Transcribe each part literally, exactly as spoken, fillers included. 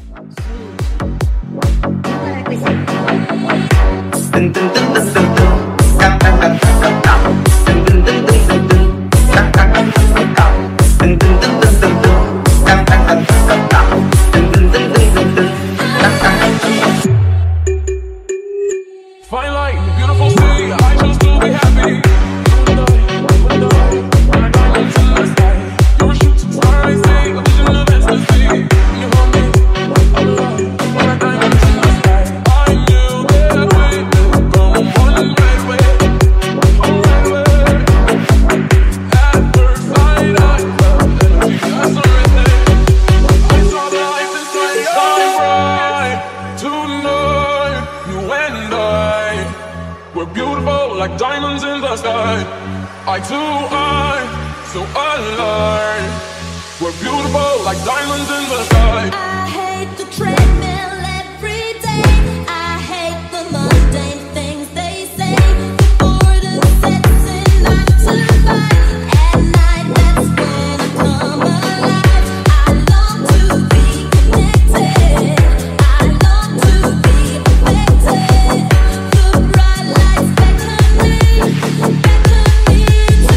Từng từng từng từng từng từng căng căng căng căng căng từng từng từng từng từng từng căng căng căng căng căng từng từng từng từng từng từng căng căng căng căng căng từng từng từng từng từng từng căng căng căng căng. Fine light, beautiful city, I choose to be happy. When I diamonds in the sky, you're a shooting star, I see a vision of ecstasy. You hold me, alive. When I diamonds in the sky, I knew that we would go one right way, one right way. At first sight, I felt energy, that's everything. I saw the light inside, shine bright tonight. You and I, we're beautiful like diamonds in the sky. Eye to eye, so alive. We're beautiful like diamonds in the sky. I hate the treadmill every day. I hate the mundane things they say. The boredom sets in, I survive. At night, that's when I come alive. I long to be connected. I long to be affected. The bright lights beckon me, beckon me to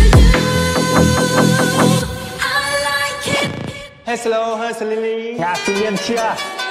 you. I like it. Hello, hello, Lily. Nhạc sinh viên chưa?